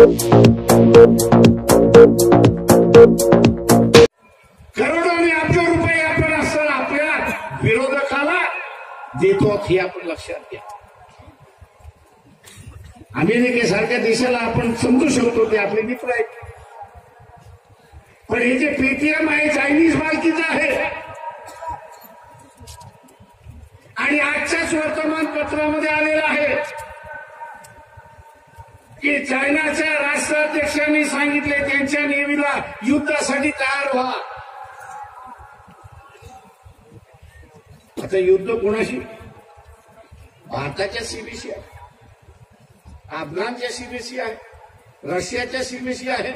करोडोनी अब्ज रुपये आपण असताना आपल्या विरोधकाला देतो हे आपण लक्षात घ्या. अमेरिकेसारख्या देशाला आपण समजू शकतो ते आपले मित्र आहेत, पण हे जे पेटीएम आहे चायनीज मालकीचं आहे. आणि आजच्याच वर्तमानपत्रामध्ये आलेलं आहे की चायनाच्या राष्ट्राध्यक्षांनी सांगितले त्यांच्या नेव्हीला युद्धासाठी तयार व्हा. आता युद्ध कोणाशी? भारताच्या सीमेशी आहे, अफगाणच्या सीमेशी आहे, रशियाच्या सीमेशी आहे.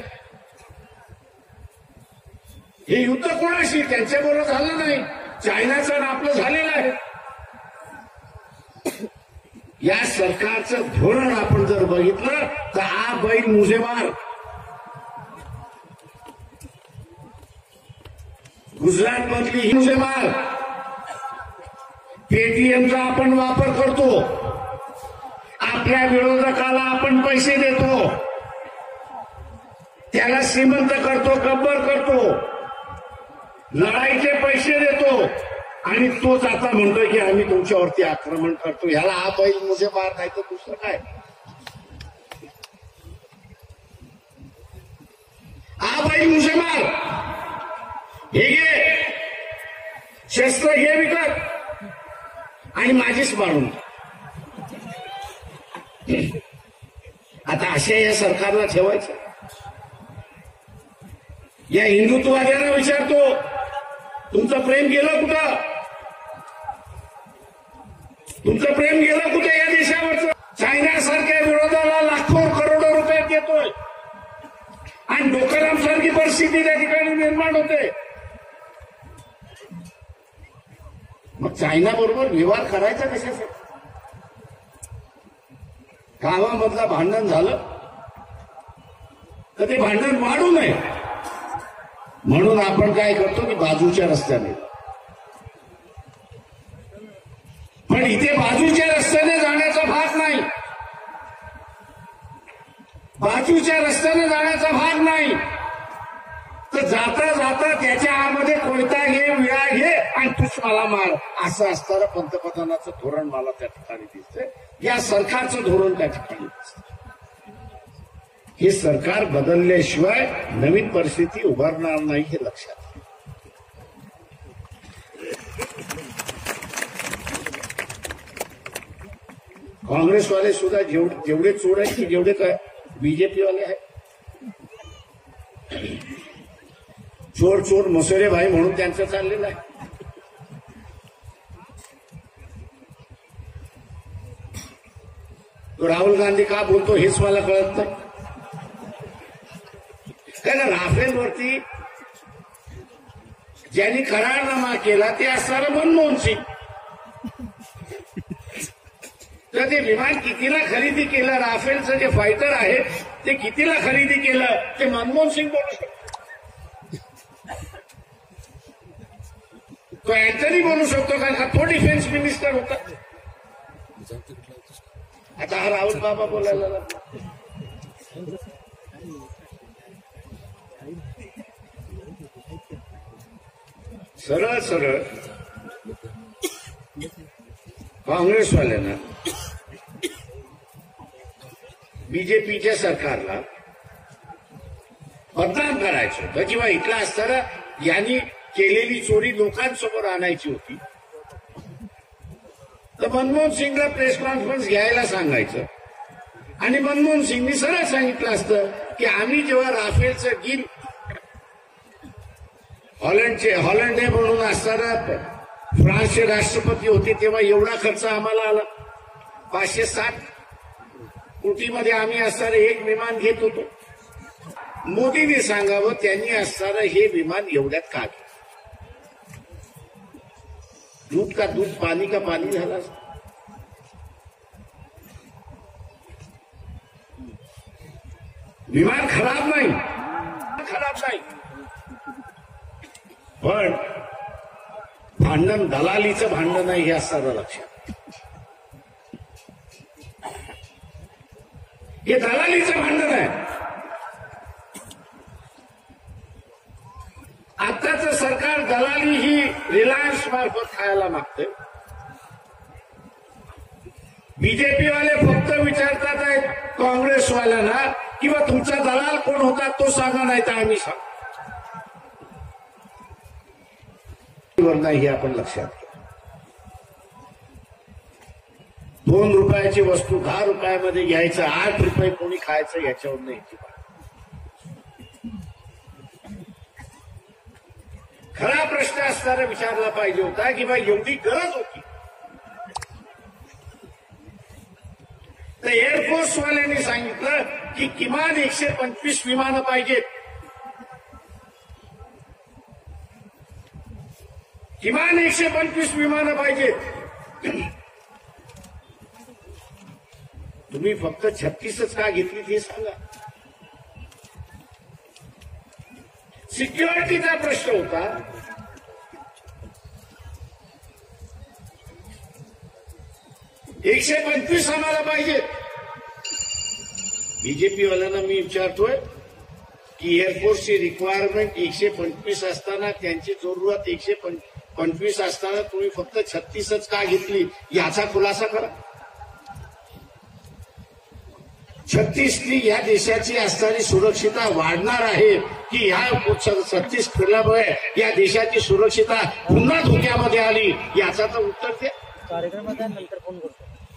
हे युद्ध कोणाशी? त्यांच्याबरोबर झालं नाही, चायनाचं आपलं झालेलं आहे. या सरकारचं धोरण आपण जर बघितलं तर हा बैल मुझेमार. गुजरात मधली ही मुझेमार. पेटीएमचा आपण वापर करतो, आपल्या विरोधकाला आपण पैसे देतो, त्याला श्रीमंत करतो, गब्बर करतो, लढाईचे पैसे देतो आणि तोच आता म्हणतोय की आम्ही तुमच्यावरती आक्रमण करतो. ह्याला हा बैल मुझेमार नाही तर दुसरं काय? हा बैल मुझेमार. हे घे शस्त्र, घे विकत आणि माझीच मारून. आता अशा या सरकारला ठेवायचं. या हिंदुत्ववाद्यांना विचारतो, तुमचं प्रेम गेलं कुठं? तुमचं प्रेम गेलं कुठे या देशावरचं? चायनासारख्या विरोधाला लाखो करोडो रुपये देतोय आणि डोकरामसारखी परिस्थिती त्या ठिकाणी निर्माण होते. मग चायना बरोबर व्यवहार करायचा कशासाठी? गावामधलं भांडण झालं तर ते भांडण वाढू नये म्हणून आपण काय करतो की बाजूच्या रस्त्याने. पण इथे बाजूच्या रस्त्याने जाण्याचा भाग नाही, बाजूच्या रस्त्याने जाण्याचा भाग नाही. तर जाता जाता त्याच्या आतमध्ये कोयता घे, विळा घे आणि तूच मला मार, असं असणारं पंतप्रधानाचं धोरण मला त्या ठिकाणी दिसतंय. या सरकारचं धोरण त्या ठिकाणी दिसतं. हे सरकार बदलल्याशिवाय नवीन परिस्थिती उभारणार नाही हे लक्षात. काँग्रेसवाले सुद्धा जेवढे चोर आहेत की जेवढे काय बीजेपी वाले आहेत, चोर चोर मसोरे भाई म्हणून त्यांचं चाललेलं आहे. तो राहुल गांधी का बोलतो हेच मला कळत नाही. कारण राफेलवरती ज्यांनी करारनामा केला ते असणारं मनमोहन सिंग. तर ते विमान कितीला खरेदी केलं, राफेलचं जे फायटर आहे ते कितीला खरेदी केलं ते मनमोहन सिंग बोलू शकतो. तो अँथनी बोलू शकतो कारण का तो डिफेन्स मिनिस्टर होता. आता हा राहुल बाबा बोलायला लागला. सरळ सरळ काँग्रेसवाल्यांना बीजेपीच्या सरकारला बदनाम करायचं होतं किंवा इथला असताना यांनी केलेली चोरी लोकांसमोर आणायची होती. तर मनमोहन सिंगला प्रेस कॉन्फरन्स घ्यायला सांगायचं आणि मनमोहन सिंगनी सरळ सांगितलं असतं की आम्ही जेव्हा राफेलचं डील हॉलंड म्हणून असताना फ्रान्सचे राष्ट्रपती होते तेव्हा एवढा खर्च आम्हाला आला, 560 कोटीमध्ये आम्ही असणारं एक विमान घेत होतो. मोदींनी सांगावं त्यांनी असणारं हे विमान एवढ्यात का घेतलं. दूध का दूध, पाणी का पाणी झाला. विमान खराब नाही, पण भांडण दलालीचं भांडण आहे हे असणारं लक्षात. हे दलालीचं भांडण आहे. मार्फत खायला मागतोय. बीजेपी वाले फक्त विचारतात आहेत काँग्रेसवाल्यांना किंवा तुमचा दलाल कोण होता तो सांगा, नाही तर आम्ही सांगू. नाही हे आपण लक्षात घ्या. 2 रुपयाची वस्तू 10 रुपयामध्ये घ्यायचं, 8 रुपये कोणी खायचं याच्यावर नाही. खरा प्रश्न असताना विचारला पाहिजे होता की बाई एवढी गरज होती तर एअरफोर्सवाल्यांनी सांगितलं की किमान 125 विमानं पाहिजेत, किमान 125 विमानं पाहिजेत. तुम्ही फक्त 36च का घेतली ते सांगा. सिक्युरिटीचा प्रश्न होता. एकशे 125 आम्हाला पाहिजेत. बीजेपी वाल्यांना मी विचारतोय की एअरफोर्सची रिक्वायरमेंट 125 असताना, त्यांची जरूरत 125 असताना तुम्ही फक्त 36च का घेतली याचा खुलासा करा. 36नी या देशाची असणारी सुरक्षितता वाढणार आहे की या 36 ठरल्यामुळे या देशाची सुरक्षितता पुन्हा धोक्यामध्ये आली याचा तर उत्तर द्या. कार्यक्रमात नंतर फोन करतो.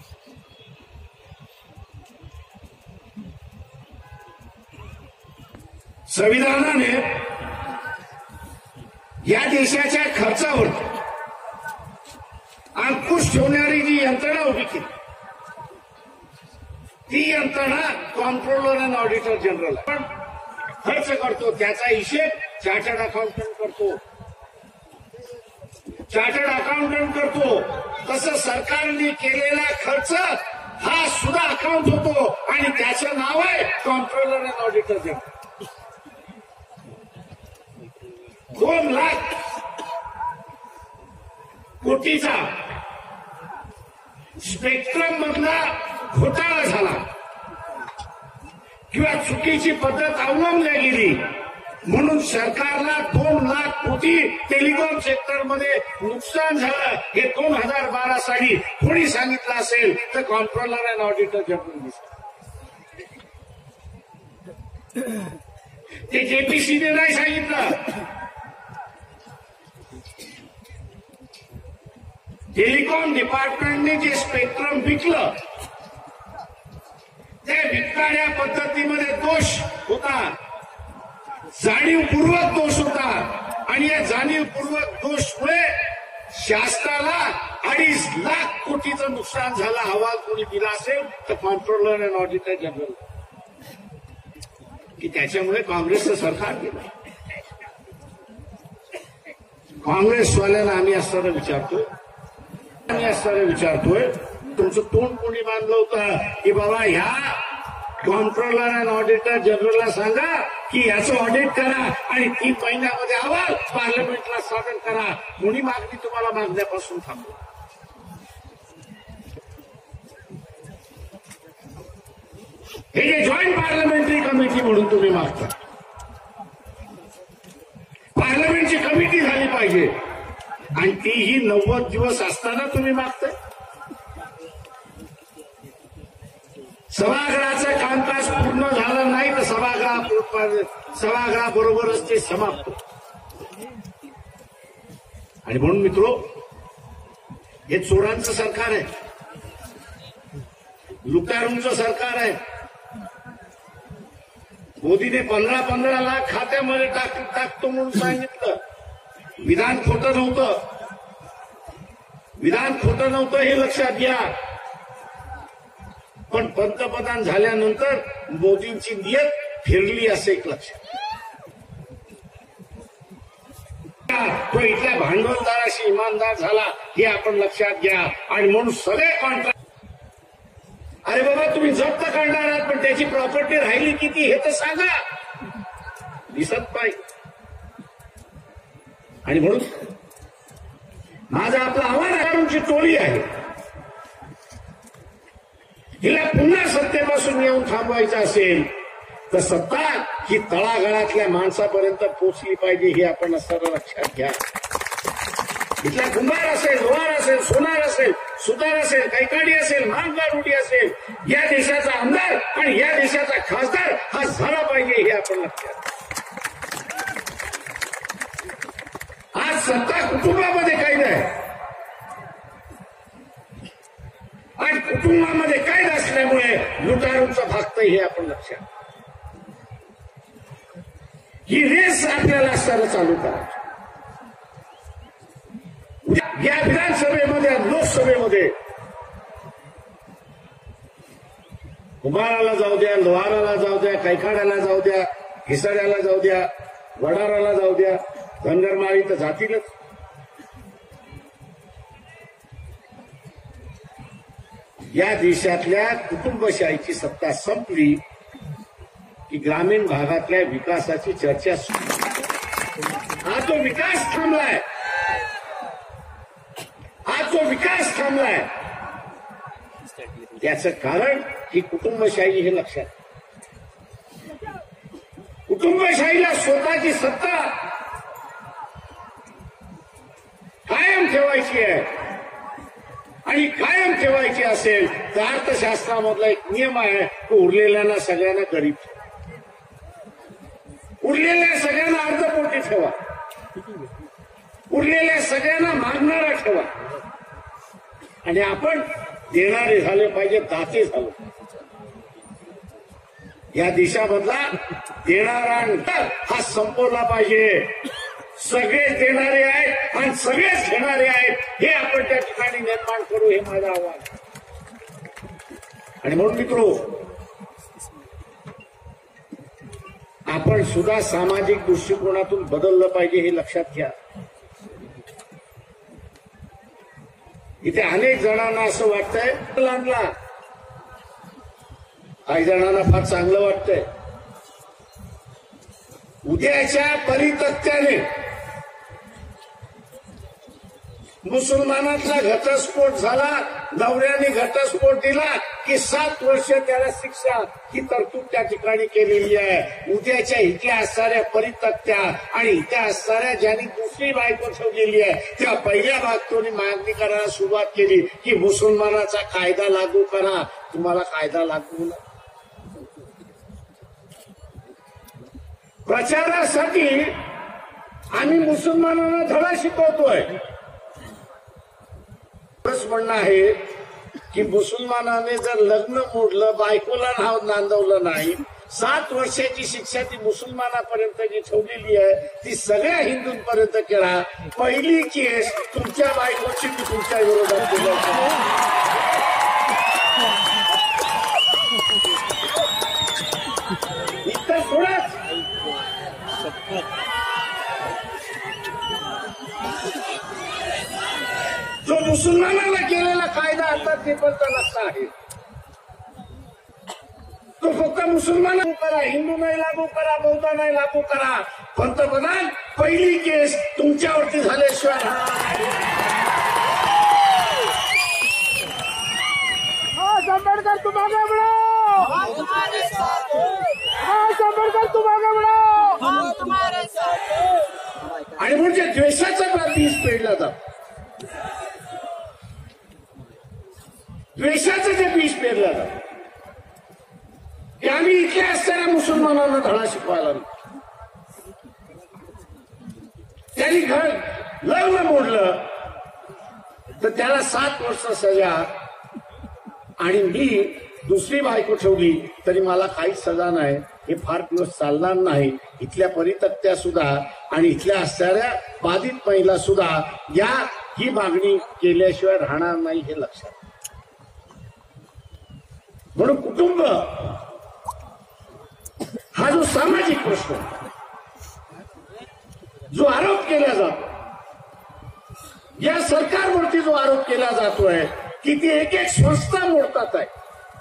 संविधानाने या देशाच्या खर्चावर अंकुश ठेवणारी जी यंत्रणा उभी केली ती यंत्रणा कॉम्प्ट्रोलर अँड ऑडिटर जनरल पण खर्च करतो त्याचा हिशेब चार्टर्ड अकाउंटंट करतो. चार्टर्ड अकाउंटंट करतो तसं सरकारने केलेला खर्च हा सुद्धा अकाउंट होतो आणि त्याचं नाव आहे comptroller and auditor general. 2 lakh कोटीचा स्पेक्ट्रम मधला घोटाळा झाला किंवा चुकीची पद्धत अवलंबल्या गेली म्हणून सरकारला 2 लाख कोटी टेलिकॉम सेक्टरमध्ये नुकसान झालं हे 2012 साली कोणी सांगितलं असेल तर कॉम्प्ट्रोलर अँड ऑडिटर जनरल. ते जेपीसीने नाही सांगितलं. टेलिकॉम डिपार्टमेंटने जे स्पेक्ट्रम विकलं त्या विकणाऱ्या पद्धतीमध्ये दोष होता, जाणीवपूर्वक दोष होता आणि या जाणीवपूर्वक दोषमुळे शासनाला 2.5 लाख कोटीचं नुकसान झालं. अहवाल कोणी दिला असेल तर कॉम्प्ट्रोलर अँड ऑडिटर जनरल की त्याच्यामुळे काँग्रेसचं सरकार गेलं. काँग्रेसवाल्यांना आम्ही असताना विचारतोय तुमचं तोंड कोणी बांधलं होतं की बाबा ह्या कॉम्प्ट्रोलर अँड ऑडिटर जनरलला सांगा की याचं ऑडिट करा आणि 3 महिन्यामध्ये अहवाल पार्लमेंटला सादर करा. कोणी मागणी तुम्हाला मागण्यापासून थांबव. हे जे जॉईंट पार्लमेंटरी कमिटी म्हणून तुम्ही मागता, पार्लमेंटची कमिटी झाली पाहिजे आणि तीही 90 दिवस असताना तुम्ही मागताय. सभागृहाचं कामकाज पूर्ण झालं नाही तर सभागृहाबरोबरच ते समाप्त. आणि म्हणून मित्रो हे चोरांचं सरकार आहे, लुटारूंचं सरकार आहे. मोदीने 15 लाख खात्यामध्ये टाकतो म्हणून सांगितलं. विधान खोटं नव्हतं हे लक्षात घ्या. पण पंतप्रधान झाल्यानंतर मोदींची नियत फिरली असे एक लक्षात. तो इथल्या भांडवलदाराशी इमानदार झाला हे आपण लक्षात घ्या. आणि म्हणून सगळे कॉन्ट्रॅक्ट अरे बाबा तुम्ही जप्त करणार आहात पण त्याची प्रॉपर्टी राहिली किती हे तर सांगा, दिसत पाहिजे. आणि म्हणून माझं आपलं आव्हानाची टोळी आहे, हिला पुन्हा सत्तेपासून येऊन थांबवायचं असेल तर सत्ता ही तळागाळातल्या माणसापर्यंत पोहोचली पाहिजे हे आपण असताना लक्षात घ्या. इथला कुंभार असेल, लोहार असेल, सोनार असेल, सुतार असेल, कैकाडी असेल, मानगारुडी असेल, या देशाचा आमदार आणि या देशाचा खासदार हा झाला पाहिजे हे आपण लक्षात. आज सत्ता कुटुंबामध्ये कैद आहे आणि कुटुंबामध्ये कैद असल्यामुळे लुटारूंचं भागतंय हे आपण लक्षात. ही रेस आपल्याला असताना चालू करायची. या विधानसभेमध्ये, लोकसभेमध्ये कुंभाराला जाऊ द्या, लोहाराला जाऊ द्या, कैकाड्याला जाऊ द्या, घिसाड्याला जाऊ द्या, वडाराला जाऊ द्या, धनगरमाळी तर जातीलच. या देशातल्या कुटुंबशाहीची सत्ता संपली की ग्रामीण भागातल्या विकासाची चर्चा हा जो विकास थांबलाय, हा जो विकास थांबलाय याचं कारण ही कुटुंबशाही हे लक्षात. कुटुंबशाहीला स्वतःची सत्ता कायम ठेवायची आहे आणि कायम ठेवायची असेल तर अर्थशास्त्रामधला एक नियम आहे तो उरलेल्यांना सगळ्यांना गरीब ठेवा, उरलेल्या सगळ्यांना अर्धपोटी ठेवा, उरलेल्या सगळ्यांना मागणारा ठेवा आणि आपण देणारे झाले पाहिजे, दाते झालो. या देशामधला देणारा हा संपवला पाहिजे. सगळेच देणारे आहेत आणि सगळेच घेणारे आहेत हे आपण त्या ठिकाणी निर्माण करू हे माझं आव्हान. आणि म्हणून मित्रो, आपण सुद्धा सामाजिक दृष्टिकोनातून बदललं पाहिजे हे लक्षात घ्या. इथे अनेक जणांना असं वाटतंय लागला, काही जणांना फार चांगलं वाटतंय. उद्याच्या परितक्त्याने मुसलमानातला घटस्फोट झाला, नवऱ्याने घटस्फोट दिला की 7 वर्ष त्याला शिक्षा ही तरतूद त्या ठिकाणी केलेली आहे. उद्याच्या इथल्या असणाऱ्या परितक्त्या आणि इथल्या असणाऱ्या ज्यांनी दुसरी बायको ठेवलेली आहे त्या पहिल्या बायकोने मागणी करायला सुरुवात केली की मुसलमानाचा कायदा लागू करा. तुम्हाला कायदा लागू ना, प्रचारासाठी आम्ही मुसलमानांना धडा शिकवतोय. म्हणणं आहे की मुसलमानाने जर लग्न मोडलं, बायकोला नाव नांदवलं नाही, 7 वर्षाची शिक्षा ती मुसलमानापर्यंत जी ठेवलेली आहे ती सगळ्या हिंदूंपर्यंत केला. पहिली केस तुमच्या बायकोची ती तुमच्या विरोधात केली. इतकं थोडंच जो मुसलमानाला केलेला कायदा आता ते पण नसता आहे तो फक्त मुसलमान करा, हिंदू नाही लागू करा, बौद्ध नाही लागू करा. पंतप्रधान पहिली केस तुमच्यावरती झाल्याशिवाय आंबेडकर तुम आगे बढ़ो, आंबेडकर तुम आगे बढ़ो. आणि म्हणजे द्वेषाचा बीज पेरला जातो. द्वेषाचं जे बीज पेरलं जातं ते आम्ही इथल्या असणाऱ्या मुसलमानांना धडा शिकवायला नाही. त्यांनी घर लग्न मोडलं तर त्याला 7 वर्ष सजा आणि मी दुसरी बायको ठेवली तरी मला काहीच सजा नाही. हे फार दिवस चालणार नाही. इथल्या परितक्त्या सुद्धा आणि इथल्या असणाऱ्या बाधित महिला सुद्धा ही मागणी केल्याशिवाय राहणार नाही हे लक्षात. म्हणून कुटुंब हा जो सामाजिक प्रश्न, जो आरोप केला जातो, या सरकारवरती जो आरोप केला जातोय की ती एक एक संस्था मोडतात आहे,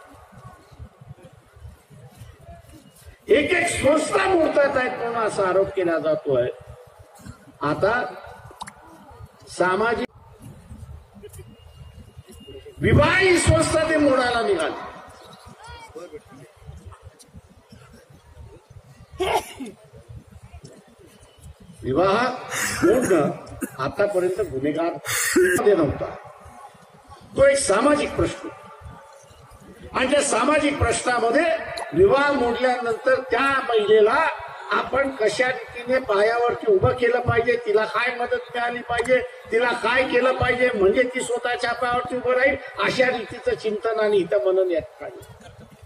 एक एक संस्था मोडतात आहेत म्हणून असा आरोप केला जातोय. आता सामाजिक विवाह ही संस्था ते मोडायला निघाली. विवाह मोडणं आतापर्यंत गुन्हेगार नव्हता. तो एक सामाजिक प्रश्न आणि त्या सामाजिक प्रश्नामध्ये विवाह मोडल्यानंतर त्या महिलेला आपण कशा रीतीने पायावरती उभं केलं पाहिजे, तिला काय मदत मिळाली पाहिजे, तिला काय केलं पाहिजे म्हणजे ती स्वतःच्या पायावरती उभं राहील, अशा रीतीचं चिंतन आणि हितमनन यात पाहिजे.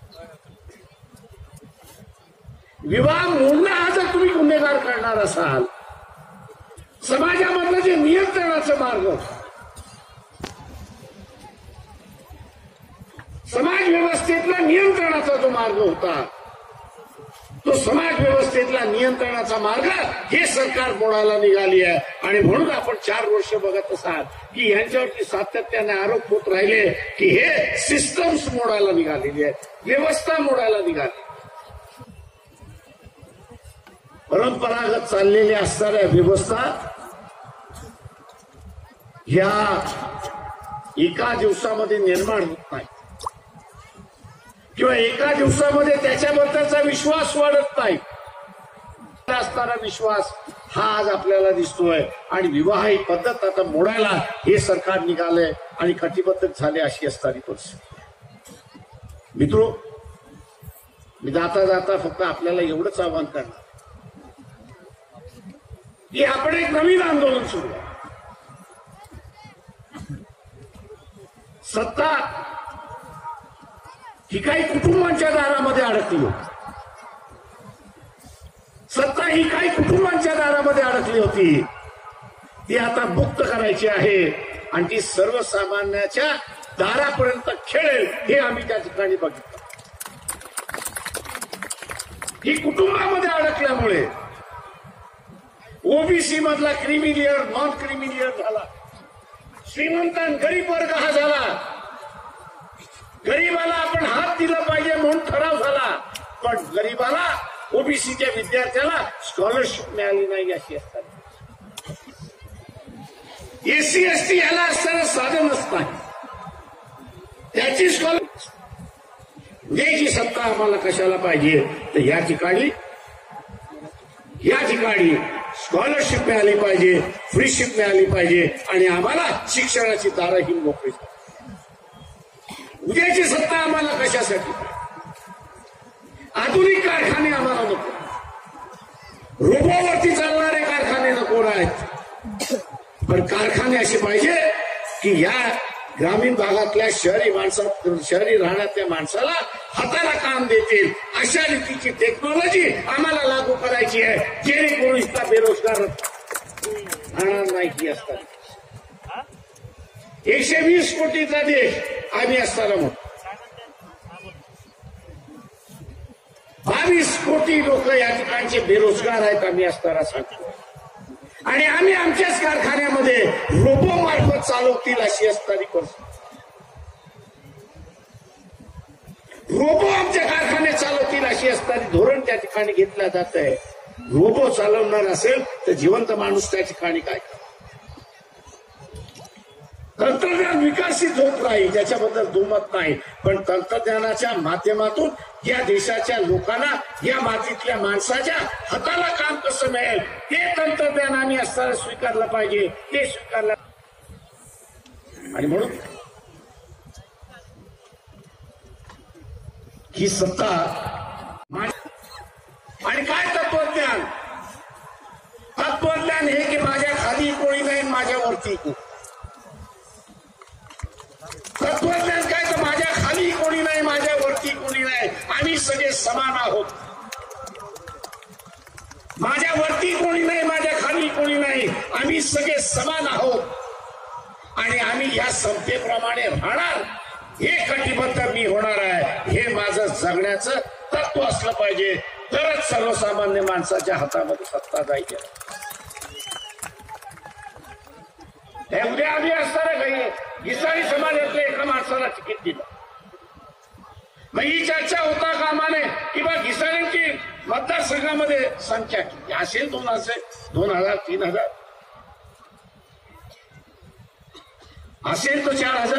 विवाह मोडणं हा जर तुम्ही गुन्हेगार करणार असाल, समाजामधलं जे नियंत्रणाचा मार्ग, समाज व्यवस्थेतला नियंत्रणाचा जो मार्ग होता, तो समाज व्यवस्थेतला नियंत्रणाचा मार्ग हे सरकार मोडायला निघाली आहे. आणि म्हणून आपण 4 वर्ष बघत असाल की यांच्यावरती सातत्याने आरोप होत राहिले की हे सिस्टम्स मोडायला निघालेली आहेत, व्यवस्था मोडायला निघाली. परंपरागत चाललेली असणाऱ्या व्यवस्था ह्या एका दिवसामध्ये निर्माण होत नाही किंवा एका दिवसामध्ये त्याच्याबद्दलचा विश्वास वाढत नाही. असणारा विश्वास हा आज आपल्याला दिसतोय आणि विवाह ही पद्धत आता मोडायला हे सरकार निघालंय आणि कटिबद्ध झाले अशी असणारी परिस्थिती. मित्रो, मी जाता जाता फक्त आपल्याला एवढंच आवाहन करणार की आपण एक नवीन आंदोलन सुरू आहे. सत्ता ही काही कुटुंबांच्या दारामध्ये अडकली होती. सत्ता ही काही कुटुंबांच्या दारामध्ये अडकली होती. ती आता मुक्त करायची आहे आणि ती सर्वसामान्याच्या दारापर्यंत खेळेल हे आम्ही त्या ठिकाणी बघितलं. ही कुटुंबामध्ये अडकल्यामुळे ओबीसी मधला क्रिमिलियर नॉन क्रिमिलियर झाला, श्रीमंत गरीब वर्ग हा झाला. गरीबाला आपण हात दिला पाहिजे म्हणून ठराव झाला, पण गरीबाला ओबीसीच्या विद्यार्थ्याला स्कॉलरशिप मिळाली नाही अशी असतात. एससी एसटी याला असताना साधनच नाही, त्याची स्कॉलरशिप द्यायची सत्ता आम्हाला कशाला पाहिजे. तर या ठिकाणी स्कॉलरशिप मिळाली पाहिजे, फ्रीशिप मिळाली पाहिजे आणि आम्हाला शिक्षणाची दारं ही मोकळी. उद्याची सत्ता आम्हाला कशासाठी? आधुनिक कारखाने आम्हाला नको, रोबोवरती चालणारे कारखाने नको आहेत, पण कारखाने असे पाहिजे की या ग्रामीण भागातल्या शहरी राहण्यातल्या माणसाला हाताला काम देतील अशा रीतीची टेक्नॉलॉजी आम्हाला लागू करायची आहे, जेणेकरून इथला बेरोजगार राहणार नाही. ही असतात 120 कोटीचा देश आम्ही असताना मग 22 कोटी लोक या ठिकाणचे बेरोजगार आहेत आम्ही असताना सांगतो. आणि आम्ही आमच्याच कारखान्यामध्ये रोबो मार्फत चालवतील अशी असणारी परिस्थिती. रोबो आमच्या कारखाने चालवतील अशी असणारी धोरण त्या ठिकाणी घेतलं जात आहे. रोबो चालवणार असेल तर जिवंत माणूस त्या ठिकाणी काय? तंत्रज्ञान विकसित होत नाही त्याच्याबद्दल दुमत नाही, पण तंत्रज्ञानाच्या माध्यमातून या देशाच्या लोकांना, या मातीतल्या माणसाच्या हाताला काम कसं मिळेल ते तंत्रज्ञानाने असताना स्वीकारलं पाहिजे, ते स्वीकारलं. आणि म्हणून ही सत्ता आणि काय तत्वज्ञान हे की माझ्या खाली कोणी नाही, माझ्यावरती कोणी. तत्वज्ञान काय तर माझ्या खाली कोणी नाही, माझ्यावरती कोणी नाही, आम्ही सगळे समान आहोत. माझ्यावरती कोणी नाही, माझ्या खाली कोणी नाही, आम्ही सगळे समान आहोत आणि आम्ही या समतेप्रमाणे राहणार हे कटिबद्ध मी होणार आहे. हे माझं जगण्याचं तत्व असलं पाहिजे, तरच सर्वसामान्य माणसाच्या हातामध्ये सत्ता जायची. उद्या आम्ही असताना काही घिसाळी समाजातल्या एका माणसाला तिकीट दिलं, मग ही चर्चा होता कामाने की बा घिसाळ्यांची मतदारसंघामध्ये संख्या किती असेल, 2000, 3000 असेल तो 4000.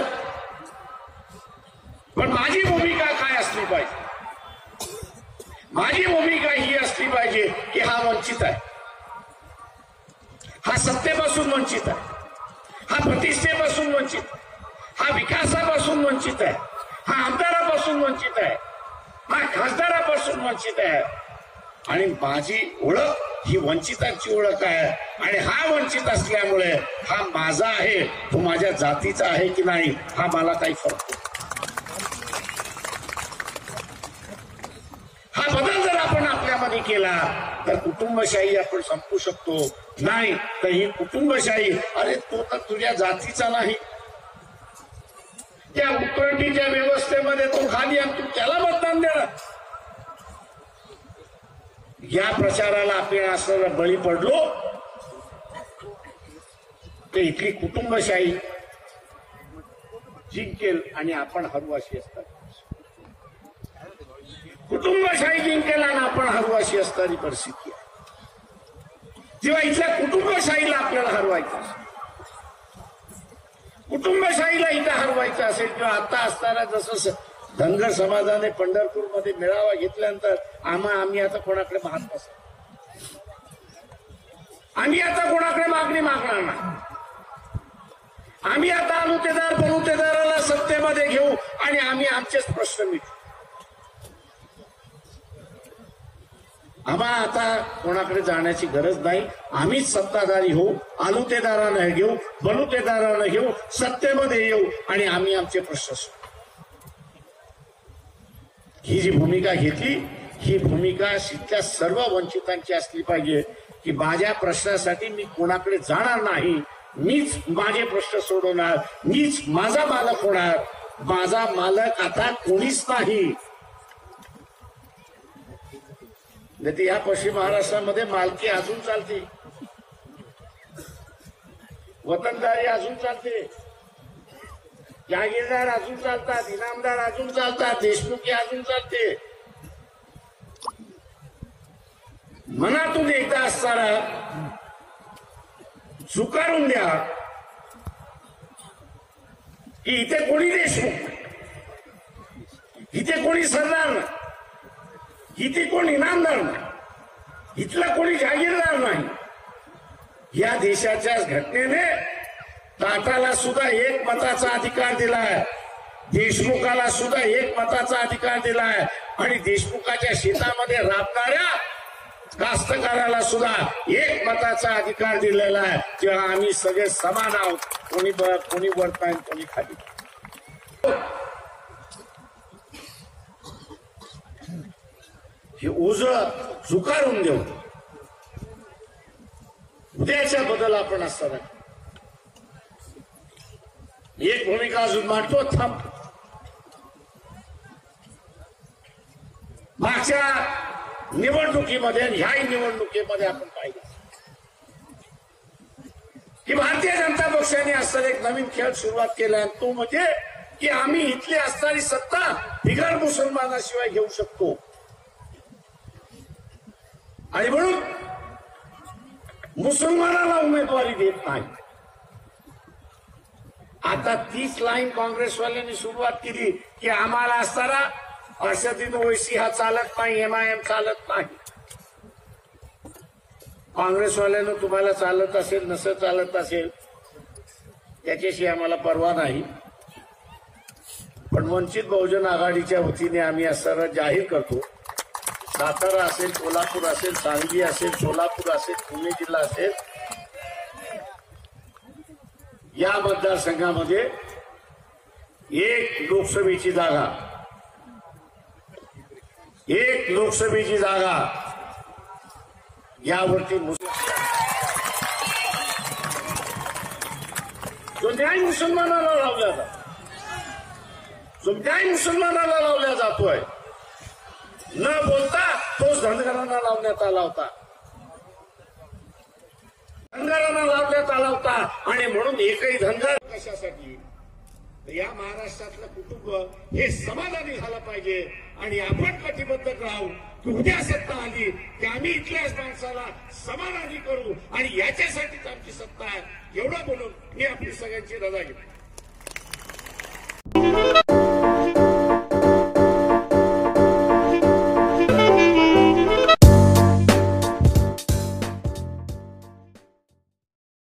पण माझी भूमिका काय असली पाहिजे? माझी भूमिका ही असली पाहिजे की हा वंचित आहे, हा सत्तेपासून वंचित आहे, हा प्रतिष्ठेपासून वंचित, हा विकासापासून वंचित आहे, हा आमदारापासून वंचित आहे, हा खासदारापासून वंचित आहे. आणि माझी ओळख ही वंचितांची ओळख आहे. आणि हा वंचित असल्यामुळे हा माझा आहे, तो माझ्या जातीचा आहे की नाही हा मला काही फरक नाही. हा बदल जर आपण आपल्यामध्ये केला तर कुटुंबशाही आपण संपू शकतो. नाही तर ही कुटुंबशाही, अरे तो तर तुझ्या जातीचा नाही, त्या उतरंडीच्या व्यवस्थेमध्ये तो खाली आणि तू त्याला मतदान देणार. या प्रचाराला आपण असं बळी पडलो तर इथली कुटुंबशाही जिंकेल आणि आपण हरवाशी असतात. कुटुंबशाही जिंकेल आणि आपण हरवाशी असणारी परिस्थिती आहे. जेव्हा इथल्या कुटुंबशाहीला आपल्याला हरवायचं असेल, कुटुंबशाहीला इथं हरवायचं असेल किंवा आता असताना जसं धनगर समाजाने पंढरपूरमध्ये मेळावा घेतल्यानंतर आम्ही आता कोणाकडे मागत नसतो, आम्ही आता कोणाकडे मागणी मागणार नाही. आम्ही आता अनुतेदार बलुतेदाराला सत्तेमध्ये घेऊ आणि आम्ही आमचेच प्रश्न मिटवू. आम्हाला आता कोणाकडे जाण्याची गरज नाही. आम्हीच सत्ताधारी होऊ, आलुतेदारानं घेऊ, बलुतेदारानं घेऊ, सत्तेमध्ये येऊ आणि आम्ही आमचे प्रश्न सोडवू. ही जी भूमिका घेतली, ही भूमिका इथल्या सर्व वंचितांची असली पाहिजे की माझ्या प्रश्नासाठी मी कोणाकडे जाणार नाही, मीच माझे प्रश्न सोडवणार, मीच माझा मालक होणार. माझा मालक आता कोणीच नाही. नाही या पश्चिम महाराष्ट्रामध्ये मालकी अजून चालते, वतनदारी अजून चालते, जागीरदार अजून चालतात, इनामदार अजून चालतात, देशमुखी अजून चालते. मनातून एकदा असताना स्वीकारून द्या की इथे कोणी देशमुख, इथे कोणी सरदार नाही, इथे कोणी इनामदार नाही, इथला कोणी जागीरदार नाही. या देशाच्या घटनेने टाटाला सुद्धा एक मताचा अधिकार दिलाय, देशमुखाला सुद्धा एक मताचा अधिकार दिलाय आणि देशमुखाच्या शेतामध्ये राबणाऱ्या कास्तकाराला सुद्धा एक मताचा अधिकार दिलेला आहे. तेव्हा आम्ही सगळे समान आहोत, कोणी वरत नाही, कोणी खाली. हे ओझ झुकारून देऊ. उद्याच्या बदल आपण असताना एक भूमिका अजून मांडतो. थांब, मागच्या निवडणुकीमध्ये आणि ह्याही निवडणुकीमध्ये आपण पाहिलं की भारतीय जनता पक्षाने असताना एक नवीन खेळ सुरुवात केला, तो म्हणजे की आम्ही इथली असणारी सत्ता बिगर मुसलमानाशिवाय घेऊ शकतो. आणि म्हणून मुसलमानाला उमेदवारी देत नाही. आता तीच लाईन काँग्रेसवाल्यांनी सुरुवात केली की आम्हाला असताना अर्षदीन ओवैसी हा चालत नाही, MIM चालत नाही. काँग्रेसवाल्यानं तुम्हाला चालत असेल नसं चालत असेल त्याच्याशी आम्हाला पर्वा नाही. पण वंचित बहुजन आघाडीच्या वतीने आम्ही असताना जाहीर करतो, सातारा असेल, कोल्हापूर असेल, सांगली असेल, सोलापूर असेल, पुणे जिल्हा असेल, या मतदारसंघामध्ये एक लोकसभेची जागा यावरती जो न्याय मुसलमानाला लावला जातो, जो न्याय मुसलमानाला लावला जातोय, न बोलता तोच धनगरांना लावण्यात आला होता, धनगरांना लावण्यात आला होता. आणि म्हणून एकही धनगर कशासाठी, या महाराष्ट्रातलं कुटुंब हे समाधानी झालं पाहिजे. आणि आपण कटिबद्ध राहू की उद्या सत्ता आली की आम्ही इथल्याच माणसाला समाधानी करू आणि याच्यासाठीच आमची सत्ता आहे. एवढं बोलून मी आपली सगळ्यांची रजा घेतो.